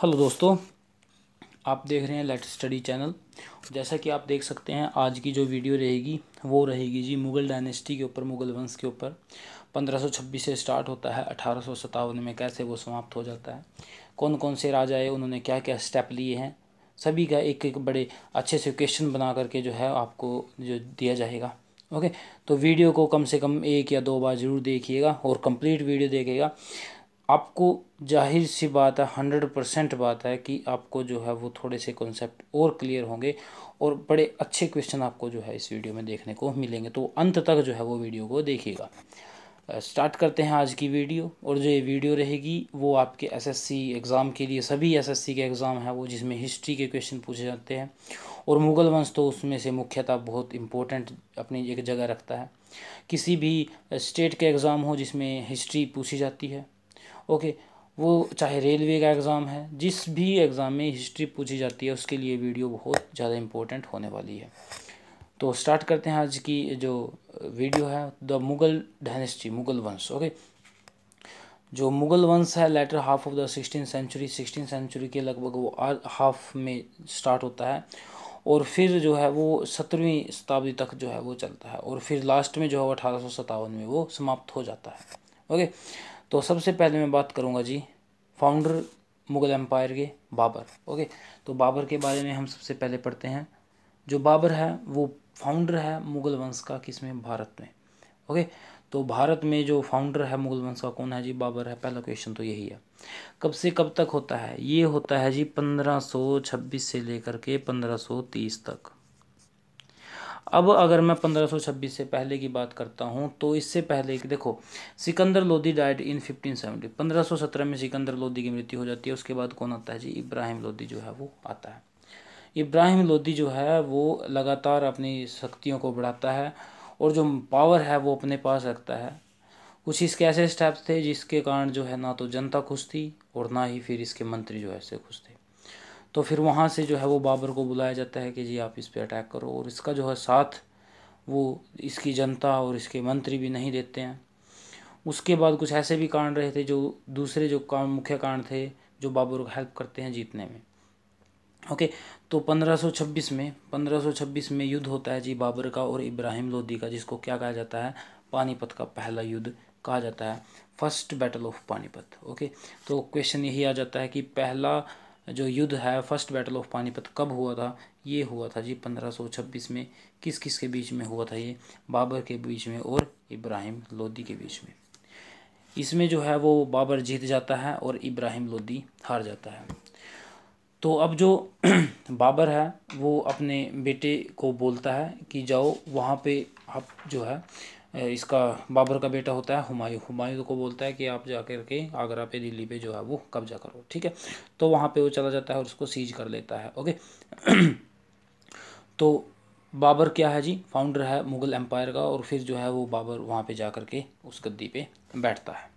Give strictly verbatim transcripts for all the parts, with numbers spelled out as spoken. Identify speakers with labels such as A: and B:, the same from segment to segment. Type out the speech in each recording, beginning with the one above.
A: Hello दोस्तों, आप देख रहे हैं लेट स्टडी चैनल। जैसा कि आप देख सकते हैं, आज की जो वीडियो रहेगी वो रहेगी जी मुग़ल डायनेस्टी के ऊपर, मुग़ल वंश के ऊपर। पंद्रह सौ छब्बीस से स्टार्ट होता है, अठारह सौ सत्तावन में कैसे वो समाप्त हो जाता है, कौन कौन से राजा आए, उन्होंने क्या क्या स्टेप लिए हैं, सभी का एक एक बड़े अच्छे से क्वेश्चन बना करके जो है आपको जो दिया जाएगा। ओके, तो वीडियो को कम से कम एक या दो बार ज़रूर देखिएगा और कंप्लीट वीडियो देखिएगा। आपको जाहिर सी बात है, हंड्रेड परसेंट बात है कि आपको जो है वो थोड़े से कॉन्सेप्ट और क्लियर होंगे और बड़े अच्छे क्वेश्चन आपको जो है इस वीडियो में देखने को मिलेंगे। तो अंत तक जो है वो वीडियो को देखिएगा। स्टार्ट करते हैं आज की वीडियो। और जो ये वीडियो रहेगी वो आपके एसएससी एग्ज़ाम के लिए, सभी एसएससी के एग्ज़ाम है वो जिसमें हिस्ट्री के क्वेश्चन पूछे जाते हैं, और मुग़ल वंश तो उसमें से मुख्यतः बहुत इम्पोर्टेंट अपनी एक जगह रखता है। किसी भी स्टेट के एग्ज़ाम हो जिसमें हिस्ट्री पूछी जाती है, ओके, वो चाहे रेलवे का एग्ज़ाम है, जिस भी एग्ज़ाम में हिस्ट्री पूछी जाती है उसके लिए वीडियो बहुत ज़्यादा इम्पोर्टेंट होने वाली है। तो स्टार्ट करते हैं आज की जो वीडियो है, द मुग़ल डायनेस्टी, मुग़ल वंश। ओके, जो मुग़ल वंश है later half of the sixteen century, sixteen century के लगभग वो हाफ में स्टार्ट होता है और फिर जो है वो सत्रहवीं शताब्दी तक जो है वो चलता है और फिर लास्ट में जो है वो अठारह सौ सत्तावन में वो समाप्त हो जाता है। ओके, तो सबसे पहले मैं बात करूंगा जी फाउंडर मुग़ल एम्पायर के, बाबर। ओके, तो बाबर के बारे में हम सबसे पहले पढ़ते हैं। जो बाबर है वो फाउंडर है मुग़ल वंश का, किसमें? भारत में। ओके, तो भारत में जो फाउंडर है मुग़ल वंश का कौन है जी? बाबर है। पहला क्वेश्चन तो यही है। कब से कब तक होता है? ये होता है जी पंद्रह सौ छब्बीस से लेकर के पंद्रह सौ तीस तक। अब अगर मैं पंद्रह सौ छब्बीस से पहले की बात करता हूं तो इससे पहले कि देखो, Sikandar Lodi died in fifteen seventy, पंद्रह सौ सत्रह में सिकंदर लोदी की मृत्यु हो जाती है। उसके बाद कौन आता है जी? इब्राहिम लोदी जो है वो आता है। इब्राहिम लोदी जो है वो लगातार अपनी शक्तियों को बढ़ाता है और जो पावर है वो अपने पास रखता है। कुछ इसके ऐसे स्टेप्स थे जिसके कारण जो है ना तो जनता खुश थी और ना ही फिर इसके मंत्री जो है ऐसे खुश थे। तो फिर वहाँ से जो है वो बाबर को बुलाया जाता है कि जी आप इस पे अटैक करो, और इसका जो है साथ वो इसकी जनता और इसके मंत्री भी नहीं देते हैं। उसके बाद कुछ ऐसे भी कारण रहे थे जो दूसरे जो काम मुख्य कारण थे जो बाबर को हेल्प करते हैं जीतने में। ओके, तो पंद्रह सौ छब्बीस में पंद्रह सौ छब्बीस में युद्ध होता है जी बाबर का और इब्राहिम लोदी का, जिसको क्या कहा जाता है? पानीपत का पहला युद्ध कहा जाता है, first battle of Panipat. Okay, तो क्वेश्चन यही आ जाता है कि पहला जो युद्ध है, फर्स्ट बैटल ऑफ पानीपत, कब हुआ था? ये हुआ था जी पंद्रह सौ छब्बीस में। किस किस के बीच में हुआ था ये? बाबर के बीच में और इब्राहिम लोदी के बीच में। इसमें जो है वो बाबर जीत जाता है और इब्राहिम लोदी हार जाता है। तो अब जो बाबर है वो अपने बेटे को बोलता है कि जाओ वहाँ पे, आप जो है इसका बाबर का बेटा होता है हुमायूं, हुमायूं को बोलता है कि आप जा कर के आगरा पे, दिल्ली पे जो है वो कब्जा करो। ठीक है, तो वहाँ पे वो चला जाता है और उसको सीज कर लेता है। ओके तो बाबर क्या है जी? फाउंडर है मुग़ल एम्पायर का, और फिर जो है वो बाबर वहाँ पे जा कर के उस गद्दी पे बैठता है।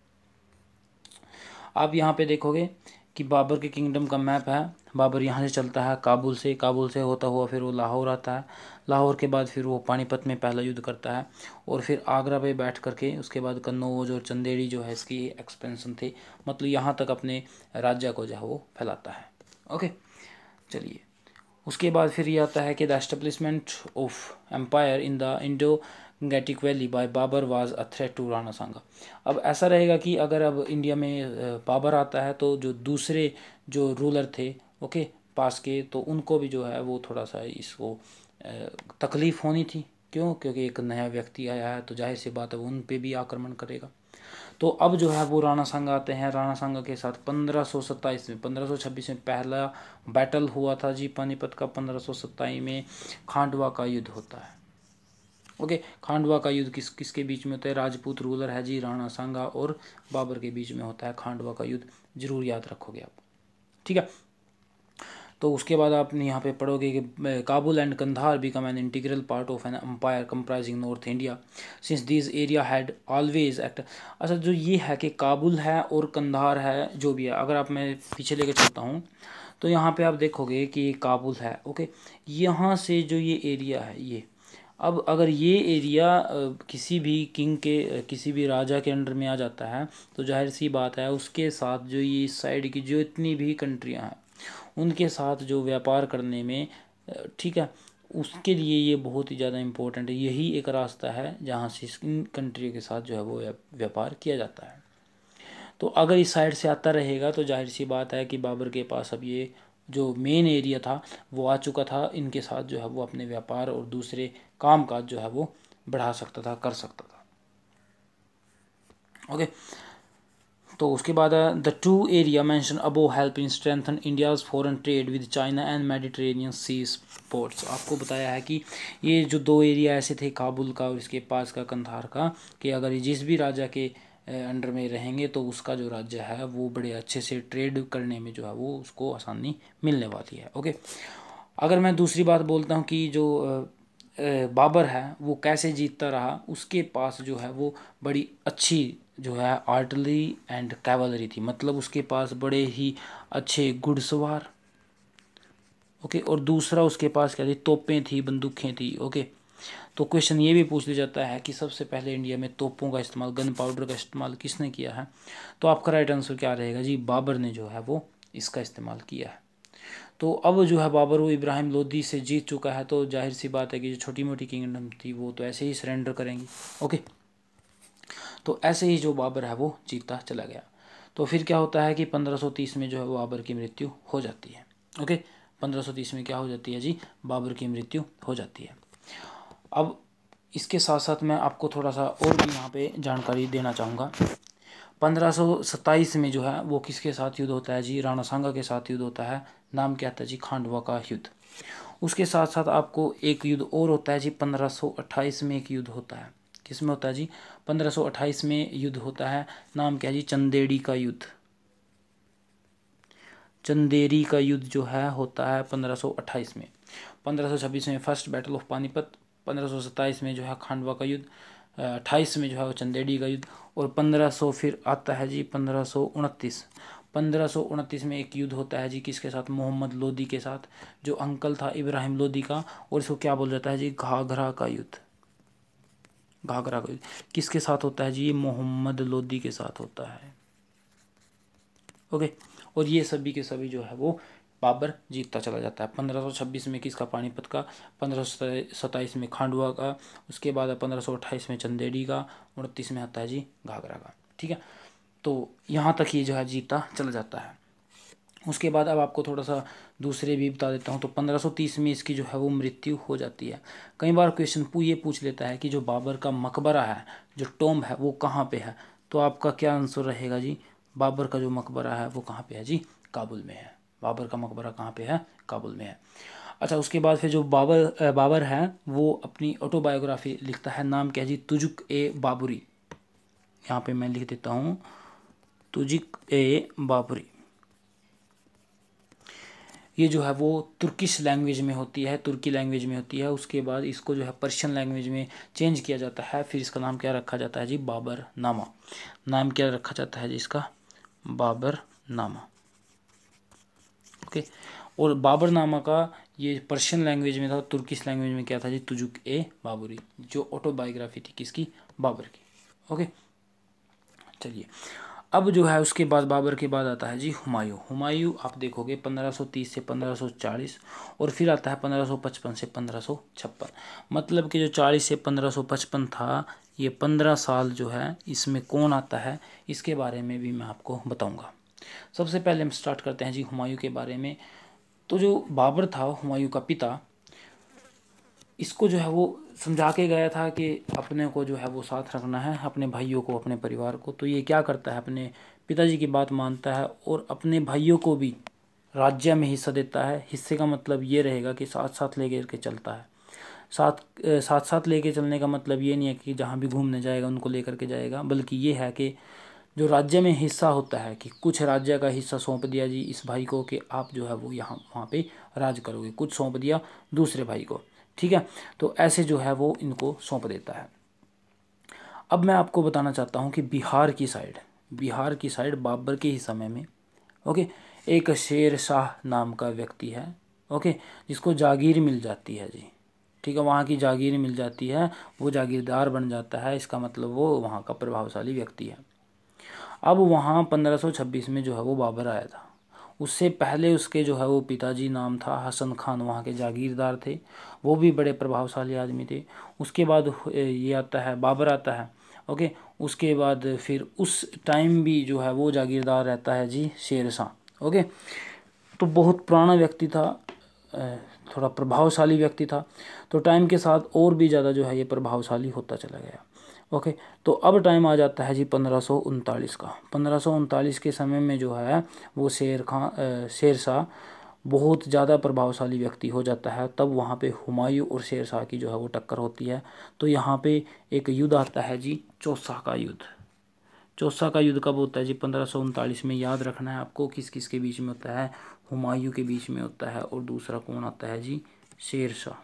A: आप यहाँ पे देखोगे कि बाबर के किंगडम का मैप है। बाबर यहाँ से चलता है काबुल से, काबुल से होता हुआ फिर वो लाहौर आता है, लाहौर के बाद फिर वो पानीपत में पहला युद्ध करता है और फिर आगरा पे बैठ करके उसके बाद कन्नौज और चंदेड़ी जो है इसकी एक्सपेंशन थे, मतलब यहाँ तक अपने राज्य को जो है वो फैलाता है। ओके, चलिए उसके बाद फिर ये आता है कि the establishment of empire in the Indo Gangetic valley by Babur was a threat to Rana Sanga. अब ऐसा रहेगा कि अगर अब इंडिया में बाबर आता है तो जो दूसरे जो रूलर थे, ओके, पास के, तो उनको भी जो है वो थोड़ा सा इसको तकलीफ़ होनी थी। क्यों? क्योंकि एक नया व्यक्ति आया है तो जाहिर सी बात है वो उन पे भी आक्रमण करेगा। तो अब जो है वो राणा सांगा आते हैं। राणा सांगा के साथ पंद्रह सौ सत्ताईस में, पंद्रह सौ छब्बीस में पहला बैटल हुआ था जी पानीपत का। पंद्रह सौ सत्ताईस में खांडवा का युद्ध होता है। ओके, खांडवा का युद्ध किस किसके बीच में होता है? राजपूत रूलर है जी राणा सांगा और बाबर के बीच में होता है खांडवा का युद्ध। जरूर याद रखोगे आप, ठीक है। तो उसके बाद आप यहाँ पे पढ़ोगे कि Kabul and Kandahar become an integral part of an empire comprising north India since this area had always act. अच्छा, जो ये है कि काबुल है और कंधार है, जो भी है, अगर आप मैं पीछे लेके चलता हूँ तो यहाँ पे आप देखोगे कि ये काबुल है। ओके, यहाँ से जो ये एरिया है, ये अब अगर ये एरिया किसी भी किंग के, किसी भी राजा के अंडर में आ जाता है तो जाहिर सी बात है उसके साथ जो ये इस साइड की जो इतनी भी कंट्रियां हैं उनके साथ जो व्यापार करने में, ठीक है, उसके लिए ये बहुत ही ज़्यादा इम्पोर्टेंट है। यही एक रास्ता है जहाँ से इन कंट्री के साथ जो है वो व्यापार किया जाता है। तो अगर इस साइड से आता रहेगा तो जाहिर सी बात है कि बाबर के पास अब ये जो मेन एरिया था वो आ चुका था, इनके साथ जो है वो अपने व्यापार और दूसरे काम काज जो है वो बढ़ा सकता था, कर सकता था। ओके, तो उसके बाद the two area mention above help in strengthen India's foreign trade with China and Mediterranean seas ports. आपको बताया है कि ये जो दो एरिया ऐसे थे, काबुल का और इसके पास का कंधार का, कि अगर ये जिस भी राजा के अंडर में रहेंगे तो उसका जो राज्य है वो बड़े अच्छे से ट्रेड करने में जो है वो उसको आसानी मिलने वाली है। ओके, अगर मैं दूसरी बात बोलता हूँ कि जो बाबर है वो कैसे जीतता रहा, उसके पास जो है वो बड़ी अच्छी जो है आर्टिलरी एंड कैवलरी थी, मतलब उसके पास बड़े ही अच्छे घुड़सवार। ओके, और दूसरा उसके पास क्या थी, तोपें थी, बंदूकें थी। ओके, तो क्वेश्चन ये भी पूछ लिया जाता है कि सबसे पहले इंडिया में तोपों का इस्तेमाल, गन पाउडर का इस्तेमाल किसने किया है, तो आपका राइट आंसर क्या रहेगा जी, बाबर ने जो है वो इसका इस्तेमाल किया है। तो अब जो है बाबर वो इब्राहिम लोदी से जीत चुका है, तो जाहिर सी बात है कि जो छोटी मोटी किंगडम थी वो तो ऐसे ही सरेंडर करेंगी। ओके, तो ऐसे ही जो बाबर है वो जीतता चला गया। तो फिर क्या होता है कि पंद्रह सौ तीस में जो है वो बाबर की मृत्यु हो जाती है। ओके, पंद्रह सौ तीस में क्या हो जाती है जी, बाबर की मृत्यु हो जाती है। अब इसके साथ साथ मैं आपको थोड़ा सा और भी यहाँ पे जानकारी देना चाहूँगा। पंद्रह सौ सत्ताईस में जो है वो किसके साथ युद्ध होता है जी, राणा सांगा के साथ युद्ध होता है। नाम क्या था जी, खांडवा का युद्ध। उसके साथ साथ आपको एक युद्ध और होता है जी, पंद्रह सौ अट्ठाईस में एक युद्ध होता है। किस में होता है जी, पंद्रह सौ अट्ठाईस में युद्ध होता है। नाम क्या है जी, चंदेड़ी का युद्ध। चंदेरी का युद्ध जो है होता है पंद्रह सौ अट्ठाईस में। पंद्रह सौ छब्बीस में फर्स्ट बैटल ऑफ पानीपत, पंद्रह सौ सत्ताईस में जो है खांडवा का युद्ध, अट्ठाईस में जो है वो चंदेड़ी का युद्ध, और पंद्रह सौ फिर आता है जी पंद्रह सौ उनतीस। पंद्रह सौ उनतीस में एक युद्ध होता है जी किसके साथ, मोहम्मद लोदी के साथ, जो अंकल था इब्राहिम लोदी का, और इसको क्या बोल जाता है जी, घाघरा का युद्ध। घाघरा का युद्ध किसके साथ होता है जी, मोहम्मद लोदी के साथ होता है। ओके, और ये सभी के सभी जो है वो बाबर जीतता चला जाता है। पंद्रह सौ छब्बीस में किसका, पानीपत का, पंद्रह सौ सत्ताईस में खांडवा का, उसके बाद पंद्रह सौ अट्ठाईस में चंदेड़ी का, उनतीस में आता है जी घाघरा का। ठीक है, तो यहाँ तक ये जो है जीतता चला जाता है। उसके बाद अब आपको थोड़ा सा दूसरे भी बता देता हूँ। तो पंद्रह सौ तीस में इसकी जो है वो मृत्यु हो जाती है। कई बार क्वेश्चन ये पूछ लेता है कि जो बाबर का मकबरा है, जो टॉम्ब है, वो कहाँ पे है, तो आपका क्या आंसर रहेगा जी, बाबर का जो मकबरा है वो कहाँ पे है जी, काबुल में है। बाबर का मकबरा कहाँ पे है, काबुल में है। अच्छा, उसके बाद फिर जो बाबर बाबर है वो अपनी ऑटोबायोग्राफी लिखता है। नाम क्या है जी, तुजुक ए बाबरी। यहाँ पे मैं लिख देता हूँ, तुजुक ए बाबरी। ये जो है वो तुर्किश लैंग्वेज में होती है, तुर्की लैंग्वेज में होती है। उसके बाद इसको जो है पर्शियन लैंग्वेज में चेंज किया जाता है। फिर इसका नाम क्या रखा जाता है जी, बाबर नामा। नाम क्या रखा जाता है जी इसका, बाबर नामा। ओके, और बाबर नामा का ये पर्शियन लैंग्वेज में था, तुर्किश लैंग्वेज में क्या था जी, तुजुक ए बाबरी, जो ऑटोबायोग्राफी थी किसकी, बाबर की। ओके, चलिए अब जो है उसके बाद बाबर के बाद आता है जी हुमायूं। हुमायूं आप देखोगे पंद्रह सौ तीस से पंद्रह सौ चालीस, और फिर आता है पंद्रह सौ पचपन से पंद्रह सौ छप्पन। मतलब कि जो चालीस से पंद्रह सौ पचपन था, ये पंद्रह साल जो है इसमें कौन आता है, इसके बारे में भी मैं आपको बताऊंगा। सबसे पहले हम स्टार्ट करते हैं जी हुमायूं के बारे में। तो जो बाबर था, हुमायूं का पिता, इसको जो है वो समझा के गया था कि अपने को जो है वो साथ रखना है, अपने भाइयों को, अपने परिवार को। तो ये क्या करता है, अपने पिताजी की बात मानता है और अपने भाइयों को भी राज्य में हिस्सा देता है। हिस्से का मतलब ये रहेगा कि साथ साथ लेके के चलता है। साथ साथ साथ लेके चलने का मतलब ये नहीं है कि जहाँ भी घूमने जाएगा उनको लेकर के जाएगा, बल्कि ये है कि जो राज्य में हिस्सा होता है कि कुछ राज्य का हिस्सा सौंप दिया जी इस भाई को कि आप जो है वो यहाँ वहाँ पे राज करोगे, कुछ सौंप दिया दूसरे भाई को। ठीक है, तो ऐसे जो है वो इनको सौंप देता है। अब मैं आपको बताना चाहता हूँ कि बिहार की साइड, बिहार की साइड बाबर के ही समय में, ओके, एक शेर शाह नाम का व्यक्ति है, ओके, जिसको जागीर मिल जाती है जी। ठीक है, वहाँ की जागीर मिल जाती है, वो जागीरदार बन जाता है, इसका मतलब वो वहाँ का प्रभावशाली व्यक्ति है। अब वहाँ पंद्रह सौ छब्बीस में जो है वो बाबर आया था। उससे पहले उसके जो है वो पिताजी नाम था हसन खान, वहाँ के जागीरदार थे, वो भी बड़े प्रभावशाली आदमी थे। उसके बाद ये आता है बाबर आता है। ओके, उसके बाद फिर उस टाइम भी जो है वो जागीरदार रहता है जी शेर शाह। ओके, तो बहुत पुराना व्यक्ति था, थोड़ा प्रभावशाली व्यक्ति था। तो टाइम के साथ और भी ज़्यादा जो है ये प्रभावशाली होता चला गया। ओके, तो अब टाइम आ जाता है जी पंद्रह सौ उनतालीस का। पंद्रह सौ उनतालीस के समय में जो है वो शेर खान शेर शाह बहुत ज़्यादा प्रभावशाली व्यक्ति हो जाता है। तब वहाँ पे हुमायूं और शेर शाह की जो है वो टक्कर होती है। तो यहाँ पे एक युद्ध आता है जी चौसा का युद्ध। चौसा का युद्ध कब होता है जी पंद्रह सौ उनतालीस में। याद रखना है आपको किस किस के बीच में होता है, हुमायूं के बीच में होता है, और दूसरा कौन आता है जी शेर शाह,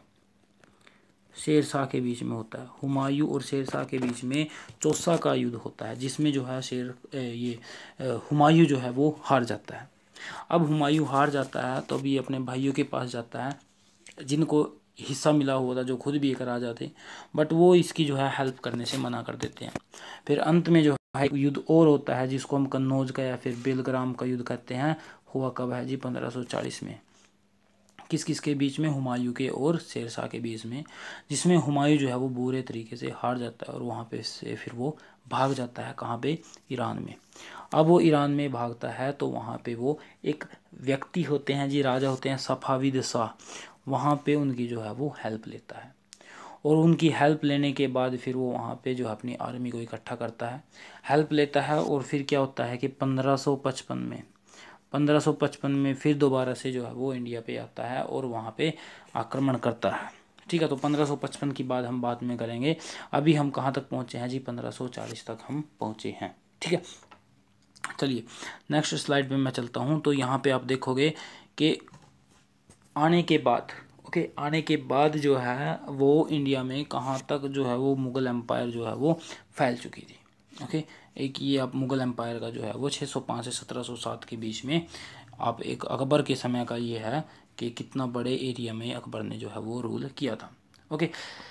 A: शेर शाह के बीच में होता है। हुमायूं और शेर शाह के बीच में चौसा का युद्ध होता है, जिसमें जो है शेर ये हुमायूं जो है वो हार जाता है। अब हुमायूं हार जाता है तो अभी अपने भाइयों के पास जाता है जिनको हिस्सा मिला हुआ था, जो खुद भी एक राजा थे, बट वो इसकी जो है हेल्प करने से मना कर देते हैं। फिर अंत में जो है एक युद्ध और होता है जिसको हम कन्नौज का या फिर बेलग्राम का युद्ध कहते हैं। हुआ कब है जी पंद्रह सौ चालीस में। किस किस के बीच में, हुमायूं के और शेर शाह के बीच में, जिसमें हुमायूं जो है वो बुरे तरीके से हार जाता है और वहाँ पे से फिर वो भाग जाता है। कहाँ पे, ईरान में। अब वो ईरान में भागता है तो वहाँ पे वो एक व्यक्ति होते हैं जी, राजा होते हैं सफाविद शाह, वहाँ पे उनकी जो है वो हेल्प लेता है। और उनकी हेल्प लेने के बाद फिर वो वहाँ पे जो है अपनी आर्मी को इकट्ठा करता है, हेल्प लेता है। और फिर क्या होता है कि पंद्रह सौ पचपन में पंद्रह सौ पचपन में फिर दोबारा से जो है वो इंडिया पे आता है और वहाँ पे आक्रमण करता है। ठीक है, तो पंद्रह सौ पचपन की बात हम बाद में करेंगे। अभी हम कहाँ तक पहुँचे हैं जी, पंद्रह सौ चालीस तक हम पहुँचे हैं। ठीक है, चलिए नेक्स्ट स्लाइड पे मैं चलता हूँ। तो यहाँ पे आप देखोगे कि आने के बाद ओके आने के बाद जो है वो इंडिया में कहाँ तक जो है वो मुग़ल एम्पायर जो है वो फैल चुकी थी। ओके, एक ये आप मुग़ल एम्पायर का जो है वो छः सौ पाँच से सत्रह सौ सात के बीच में, आप एक अकबर के समय का ये है कि कितना बड़े एरिया में अकबर ने जो है वो रूल किया था। ओके,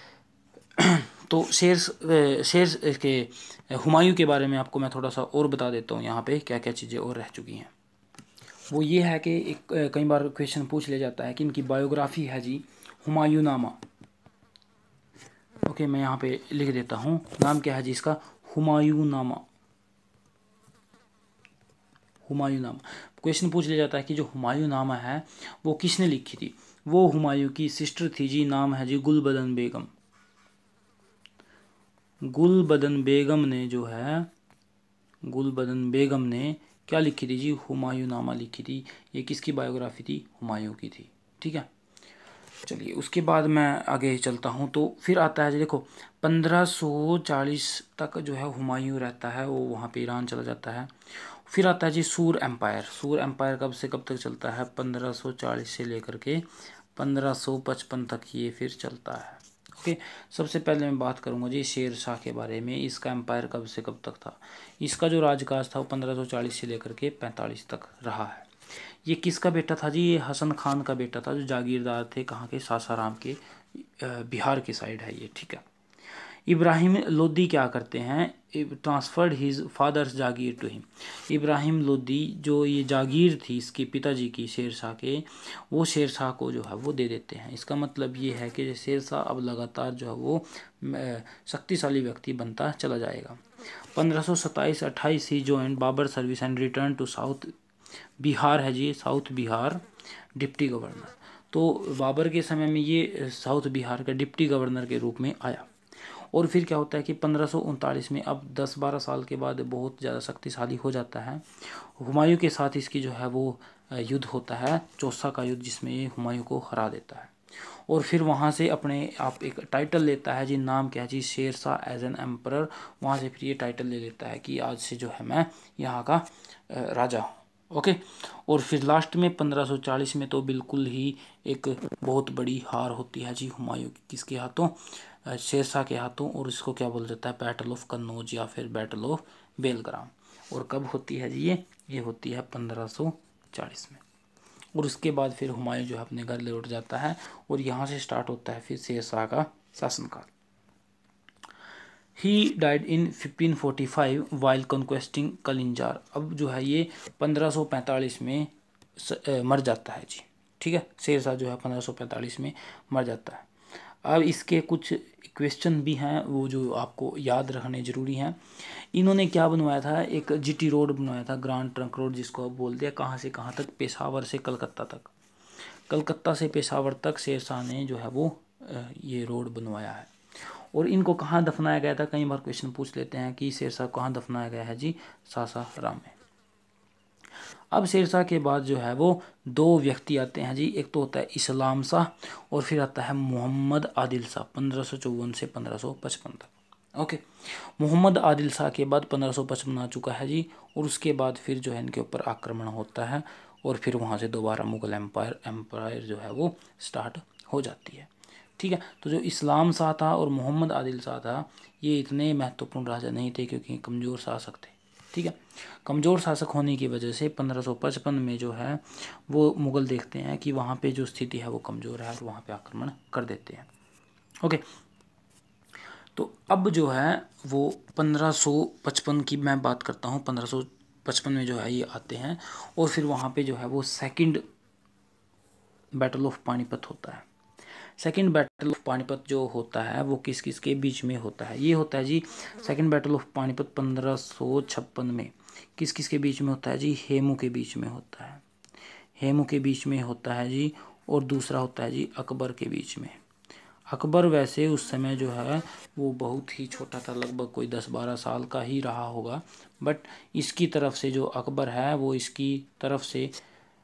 A: तो शेर शेर के हुमायूं के बारे में आपको मैं थोड़ा सा और बता देता हूँ यहाँ पे क्या क्या चीज़ें और रह चुकी हैं। वो ये है कि एक कई बार क्वेश्चन पूछ लिया जाता है कि इनकी बायोग्राफी है जी हुमायूं नामा। ओके, मैं यहाँ पे लिख देता हूँ, नाम क्या है जी इसका, हुमायूं नामा। हुमायूं नामा क्वेश्चन पूछ लिया जाता है कि जो हुमायूं नामा है वो किसने लिखी थी। वो हुमायूं की सिस्टर थी जी, नाम है जी गुलबदन बेगम। गुलबदन बेगम ने जो है गुलबदन बेगम ने क्या लिखी थी जी, हुमायूं नामा लिखी थी। ये किसकी बायोग्राफी थी, हुमायूं की थी। ठीक है, चलिए उसके बाद मैं आगे चलता हूँ। तो फिर आता है जी देखो पंद्रह सौ चालीस तक जो है हुमायूं रहता है, वो वहाँ पे ईरान चला जाता है। फिर आता है जी सूर एम्पायर। सूर एम्पायर कब से कब तक चलता है, पंद्रह सौ चालीस से लेकर के पंद्रह सौ पचपन तक ये फिर चलता है। ओके, सबसे पहले मैं बात करूंगा जी शेर शाह के बारे में। इसका एम्पायर कब से कब तक था, इसका जो राजकाज था वो पंद्रह सौ चालीस से लेकर के पैंतालीस तक रहा है। ये किसका बेटा था जी, ये हसन खान का बेटा था, जो जागीरदार थे कहाँ के, सासाराम के, बिहार की साइड है ये। ठीक है, इब्राहिम लोदी क्या करते हैं, transferred his father's jagir to him. Ibrahim Lodi जो ये जागीर थी इसके पिताजी की शेर शाह के, वो शेर शाह को जो है वो दे देते हैं। इसका मतलब ये है कि शेर शाह अब लगातार जो है वो शक्तिशाली व्यक्ति बनता चला जाएगा। पंद्रह सौ सत्ताईस अट्ठाईस he join Babur service and return to south Bihar है जी, साउथ बिहार डिप्टी गवर्नर। तो बाबर के समय में ये साउथ बिहार का डिप्टी गवर्नर के रूप में आया। और फिर क्या होता है कि पंद्रह सौ उनतालीस में अब दस बारह साल के बाद बहुत ज़्यादा शक्तिशाली हो जाता है। हुमायूं के साथ इसकी जो है वो युद्ध होता है, चौसा का युद्ध, जिसमें ये हुमायूं को हरा देता है। और फिर वहाँ से अपने आप एक टाइटल लेता है जी, नाम क्या है जी, Sher Shah as an emperor. वहाँ से फिर ये टाइटल ले लेता है कि आज से जो है मैं यहाँ का राजा हूँ। ओके, और फिर लास्ट में पंद्रह सौ चालीस में तो बिल्कुल ही एक बहुत बड़ी हार होती है जी हुमायूं की, किसके हाथों, शेर शाह के हाथों। और इसको क्या बोल जाता है, बैटल ऑफ कन्नौज या फिर बैटल ऑफ बेलग्राम। और कब होती है जी ये ये होती है पंद्रह सौ चालीस में। और उसके बाद फिर हुमायूं जो है अपने घर लौट जाता है और यहाँ से स्टार्ट होता है फिर शेर शाह का शासनकाल। He died in fifteen forty five while conquesting Kalinjar. अब जो है ये पंद्रह सौ पैंतालीस में स, आ, मर जाता है जी, ठीक है। शेर शाह जो है पंद्रह सौ पैंतालीस में मर जाता है। अब इसके कुछ क्वेश्चन भी हैं वो जो आपको याद रखने ज़रूरी हैं। इन्होंने क्या बनवाया था, एक जीटी रोड बनवाया था, ग्रांड ट्रंक रोड जिसको आप बोलते हैं, कहाँ से कहाँ तक, पेशावर से कलकत्ता तक। कलकत्ता से पेशावर तक शेर शाह ने जो है वो ये रोड बनवाया है। और इनको कहाँ दफनाया गया था, कई बार क्वेश्चन पूछ लेते हैं कि शेर शाह कहाँ दफनाया गया है जी, सासाराम में। अब शेर शाह के बाद जो है वो दो व्यक्ति आते हैं जी, एक तो होता है इस्लाम शाह और फिर आता है मोहम्मद आदिल शाह पंद्रह सौ चौवन से पंद्रह सौ पचपन तक। ओके, मोहम्मद आदिल शाह के बाद पंद्रह सौ पचपन आ चुका है जी, और उसके बाद फिर जो है इनके ऊपर आक्रमण होता है और फिर वहाँ से दोबारा मुगल एम्पायर एम्पायर जो है वो स्टार्ट हो जाती है, ठीक है। तो जो इस्लाम शाह था और मोहम्मद आदिल शाह था ये इतने महत्वपूर्ण राजा नहीं थे क्योंकि कमज़ोर शासक थे, ठीक है। कमज़ोर शासक होने की वजह से पंद्रह सौ पचपन में जो है वो मुग़ल देखते हैं कि वहाँ पे जो स्थिति है वो कमज़ोर है और वहाँ पे आक्रमण कर देते हैं। ओके, तो अब जो है वो पंद्रह सौ पचपन की मैं बात करता हूँ। पंद्रह सौ पचपन में जो है ये आते हैं और फिर वहाँ पे जो है वो सेकंड बैटल ऑफ पानीपत होता है। सेकंड बैटल ऑफ पानीपत जो होता है वो किस किस के बीच में होता है, ये होता है जी सेकंड बैटल ऑफ पानीपत पंद्रह सौ छप्पन में किस किस के बीच में होता है जी, हेमू के बीच में होता है, हेमू के बीच में होता है जी। और दूसरा होता है जी अकबर के बीच में। अकबर वैसे उस समय जो है वो बहुत ही छोटा था, लगभग कोई दस बारह साल का ही रहा होगा, बट इसकी तरफ से जो अकबर है वो इसकी तरफ से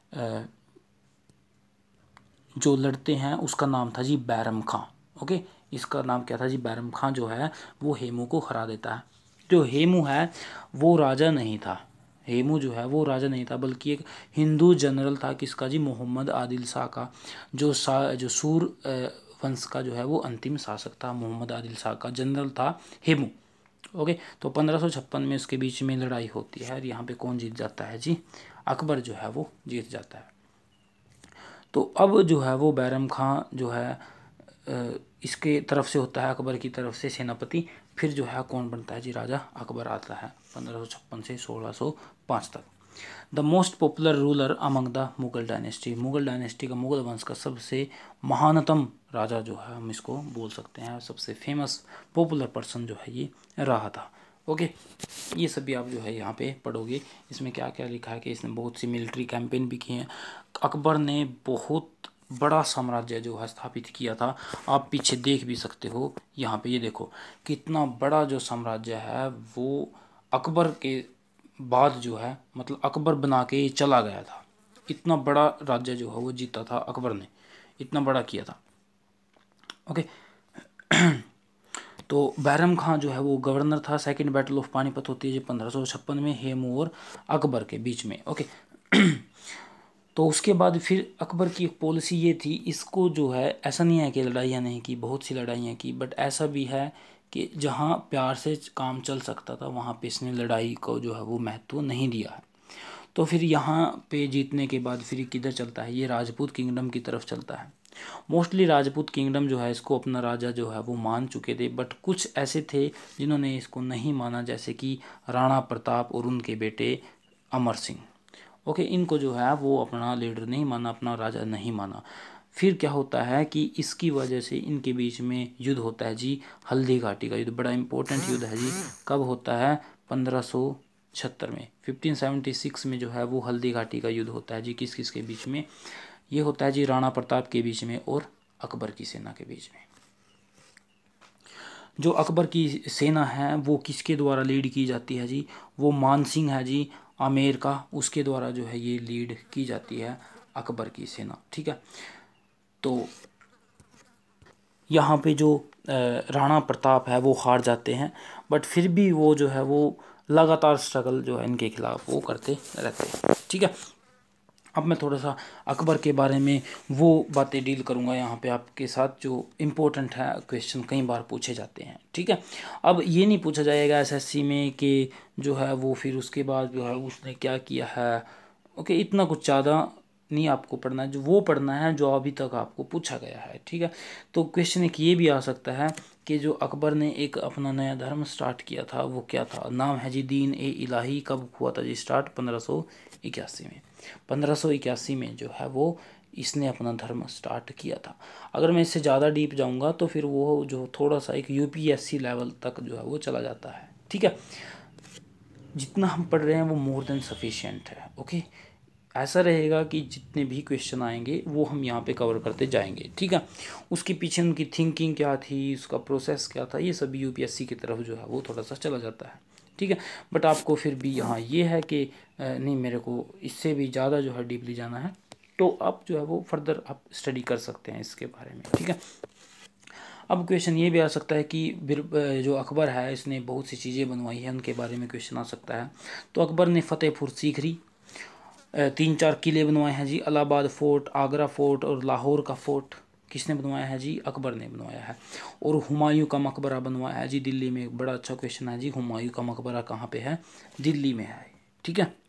A: जो लड़ते हैं उसका नाम था जी बैरम खां। ओके, इसका नाम क्या था जी, बैरम खां जो है वो हेमू को हरा देता है। जो हेमू है वो राजा नहीं था, हेमू जो है वो राजा नहीं था बल्कि एक हिंदू जनरल था, किसका जी, मोहम्मद आदिल शाह का, जो सा जो सूर वंश का जो है वो अंतिम शासक था। मोहम्मद आदिल शाह का जनरल था हेमू। ओके, तो पंद्रह सौ छप्पन में उसके बीच में लड़ाई होती है और यहाँ पे कौन जीत जाता है जी, अकबर जो है वो जीत जाता है। तो अब जो है वो बैरम खां जो है इसके तरफ से होता है, अकबर की तरफ से सेनापति। फिर जो है कौन बनता है जी, राजा अकबर आता है पंद्रह सौ छप्पन से सोलह सौ पाँच तक। The most popular ruler among the Mughal dynasty, Mughal dynasty का, मुगल वंश का सबसे महानतम राजा जो है हम इसको बोल सकते हैं, सबसे फेमस पॉपुलर पर्सन जो है ये रहा था। ओके, ये सभी आप जो है यहाँ पे पढ़ोगे। इसमें क्या क्या लिखा है कि इसने बहुत सी मिलिट्री कैंपेन भी किए हैं। अकबर ने बहुत बड़ा साम्राज्य जो है स्थापित किया था, आप पीछे देख भी सकते हो यहाँ पे, ये देखो कितना बड़ा जो साम्राज्य है वो अकबर के बाद जो है, मतलब अकबर बना के ये चला गया था। इतना बड़ा राज्य जो है वो जीता था अकबर ने, इतना बड़ा किया था। ओके तो बैरम खां जो है वो गवर्नर था। सेकंड बैटल ऑफ पानीपत होती है जी पंद्रह सौ छप्पन में हेमू और अकबर के बीच में। ओके तो उसके बाद फिर अकबर की एक पॉलिसी ये थी, इसको जो है ऐसा नहीं है कि लड़ाइयाँ नहीं की, बहुत सी लड़ाइयाँ की, बट ऐसा भी है कि जहाँ प्यार से काम चल सकता था वहाँ पे इसने लड़ाई को जो है वो महत्व नहीं दिया है। तो फिर यहाँ पे जीतने के बाद फिर किधर चलता है, ये राजपूत किंगडम की तरफ चलता है। मोस्टली राजपूत किंगडम जो है इसको अपना राजा जो है वो मान चुके थे, बट कुछ ऐसे थे जिन्होंने इसको नहीं माना, जैसे कि राणा प्रताप और उनके बेटे अमर सिंह। ओके, इनको जो है वो अपना लीडर नहीं माना, अपना राजा नहीं माना। फिर क्या होता है कि इसकी वजह से इनके बीच में युद्ध होता है जी, हल्दी घाटी का युद्ध, बड़ा इंपॉर्टेंट युद्ध है जी। कब होता है, पंद्रह सौ छिहत्तर में, फिफ्टीन सेवेंटी सिक्स में जो है वो हल्दी घाटी का युद्ध होता है जी। किस किस के बीच में, ये होता है जी राणा प्रताप के बीच में और अकबर की सेना के बीच में। जो अकबर की सेना है वो किसके द्वारा लीड की जाती है जी, वो मान सिंह है जी आमेर का, उसके द्वारा जो है ये लीड की जाती है अकबर की सेना, ठीक है। तो यहाँ पे जो राणा प्रताप है वो हार जाते हैं, बट फिर भी वो जो है वो लगातार स्ट्रगल जो है इनके खिलाफ वो करते रहते हैं, ठीक है। अब मैं थोड़ा सा अकबर के बारे में वो बातें डील करूँगा यहाँ पे आपके साथ जो इम्पोर्टेंट है, क्वेश्चन कई बार पूछे जाते हैं, ठीक है। अब ये नहीं पूछा जाएगा एसएससी में कि जो है वो फिर उसके बाद जो है उसने क्या किया है, ओके, इतना कुछ ज़्यादा नहीं आपको पढ़ना है, जो वो पढ़ना है जो अभी तक आपको पूछा गया है, ठीक है। तो क्वेश्चन एक ये भी आ सकता है कि जो अकबर ने एक अपना नया धर्म स्टार्ट किया था वो क्या था। नाम है जी दीन ए इलाही। कब हुआ था जी स्टार्ट? पंद्रह सौ इक्यासी में। पंद्रह सौ इक्यासी में जो है वो इसने अपना धर्म स्टार्ट किया था। अगर मैं इससे ज़्यादा डीप जाऊंगा तो फिर वो जो थोड़ा सा एक यूपीएससी लेवल तक जो है वो चला जाता है, ठीक है। जितना हम पढ़ रहे हैं वो मोर देन सफिशिएंट है, ओके। ऐसा रहेगा कि जितने भी क्वेश्चन आएंगे वो हम यहाँ पे कवर करते जाएंगे, ठीक है। उसके पीछे उनकी थिंकिंग क्या थी, उसका प्रोसेस क्या था, ये सभी यूपीएससी की तरफ जो है वो थोड़ा सा चला जाता है, ठीक है। बट आपको फिर भी यहाँ ये है कि नहीं, मेरे को इससे भी ज़्यादा जो है डीपली जाना है, तो आप जो है वो फर्दर आप स्टडी कर सकते हैं इसके बारे में, ठीक है। अब क्वेश्चन ये भी आ सकता है कि जो अकबर है इसने बहुत सी चीज़ें बनवाई हैं, उनके बारे में क्वेश्चन आ सकता है। तो अकबर ने फतेहपुर सीकरी, तीन चार किले बनवाए हैं जी। इलाहाबाद फोर्ट, आगरा फोर्ट और लाहौर का फोर्ट किसने बनवाया है जी? अकबर ने बनवाया है। और हुमायूं का मकबरा बनवाया है जी दिल्ली में। एक बड़ा अच्छा क्वेश्चन है जी, हुमायूं का मकबरा कहाँ पे है? दिल्ली में है, ठीक है।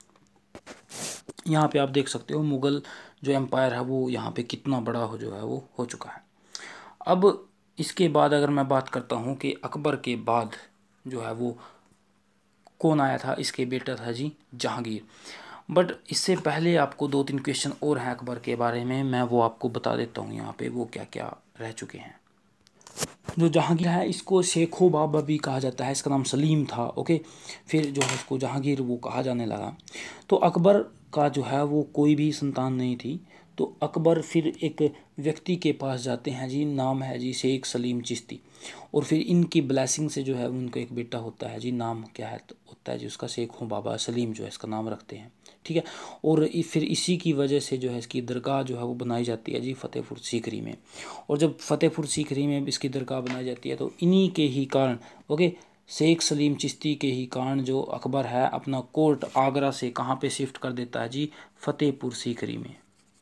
A: यहाँ पे आप देख सकते हो मुग़ल जो एम्पायर है वो यहाँ पे कितना बड़ा हो जो है वो हो चुका है। अब इसके बाद अगर मैं बात करता हूँ कि अकबर के बाद जो है वो कौन आया था, इसके बेटा था जी जहांगीर। बट इससे पहले आपको दो तीन क्वेश्चन और हैं अकबर के बारे में, मैं वो आपको बता देता हूँ यहाँ पे वो क्या क्या रह चुके हैं। जो जहांगीर है इसको शेखो बाबा भी कहा जाता है, इसका नाम सलीम था, ओके। फिर जो है इसको जहांगीर वो कहा जाने लगा। तो अकबर का जो है वो कोई भी संतान नहीं थी। तो अकबर फिर एक व्यक्ति के पास जाते हैं जी, नाम है जी शेख सलीम चिश्ती। और फिर इनकी ब्लेसिंग से जो है उनको एक बेटा होता है जी, नाम क्या है तो होता है जी उसका शेखों बाबा सलीम जो है इसका नाम रखते हैं, ठीक है। और फिर इसी की वजह से जो है इसकी दरगाह जो है वो बनाई जाती है जी फतेहपुर सीकरी में। और जब फतेहपुर सीकरी में इसकी दरगाह बनाई जाती है तो इन्हीं के ही कारण, ओके, शेख सलीम चिश्ती के ही कारण जो अकबर है अपना कोर्ट आगरा से कहाँ पे शिफ्ट कर देता है जी? फतेहपुर सीकरी में।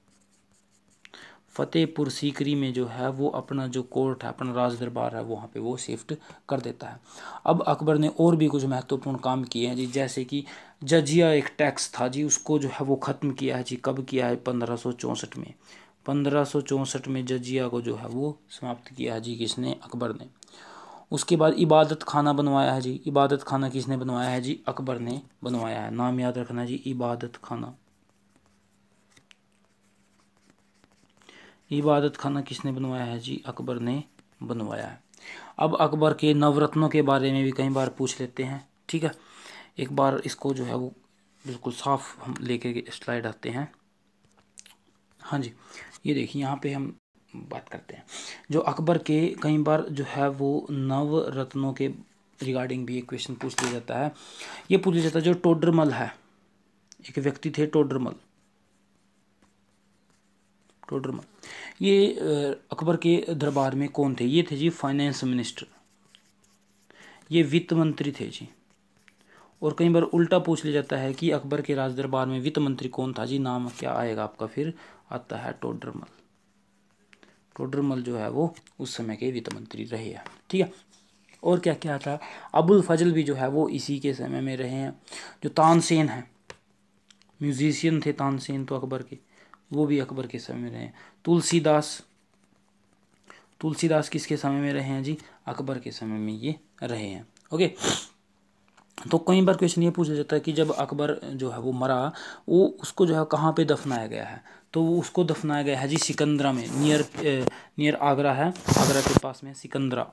A: फतेहपुर सीकरी में जो है वो अपना जो कोर्ट है, अपना राज दरबार है, वहाँ पे वो शिफ्ट कर देता है। अब अकबर ने और भी कुछ महत्वपूर्ण काम किए हैं जी, जैसे कि जजिया एक टैक्स था जी, उसको जो है वो ख़त्म किया है जी। कब किया है? पंद्रह सौ चौंसठ में। पंद्रह सौ चौंसठ में जजिया को जो है वो समाप्त किया है जी, किसने? अकबर ने। उसके बाद इबादत खाना बनवाया है जी। इबादत खाना किसने बनवाया है जी? अकबर ने बनवाया है। नाम याद रखना जी, इबादत खाना। इबादत खाना किसने बनवाया है जी? अकबर ने बनवाया है। अब अकबर के नवरत्नों के बारे में भी कई बार पूछ लेते हैं, ठीक है। एक बार इसको जो है वो बिल्कुल साफ हम लेके स्लाइड आते हैं। हाँ जी, ये देखिए यहाँ पे हम बात करते हैं जो अकबर के कई बार जो है वो नवरत्नों के रिगार्डिंग भी एक क्वेश्चन पूछ लिया जाता है। ये पूछ लिया जाता है जो टोडरमल है, एक व्यक्ति थे टोडरमल। टोडरमल ये अकबर के दरबार में कौन थे? ये थे जी फाइनेंस मिनिस्टर, ये वित्त मंत्री थे जी। और कई बार उल्टा पूछ लिया जाता है कि अकबर के राज दरबार में वित्त मंत्री कौन था जी? नाम क्या आएगा आपका? फिर आता है टोडरमल। टोडरमल जो है वो उस समय के वित्त मंत्री रहे हैं, ठीक है। और क्या क्या था? अबुल फजल भी जो है वो इसी के समय में रहे हैं। जो तानसेन है, म्यूजिशियन थे तानसेन तो अकबर के, वो भी अकबर के समय में रहे हैं। तुलसीदास, तुलसीदास किसके समय में रहे हैं जी? अकबर के समय में ये रहे हैं, ओके। तो कई बार क्वेश्चन ये पूछा जाता है कि जब अकबर जो है वो मरा, वो उसको जो है कहाँ पे दफनाया गया है? तो वो उसको दफनाया गया है जी सिकंदरा में, नियर नियर आगरा है, आगरा के पास में सिकंदरा।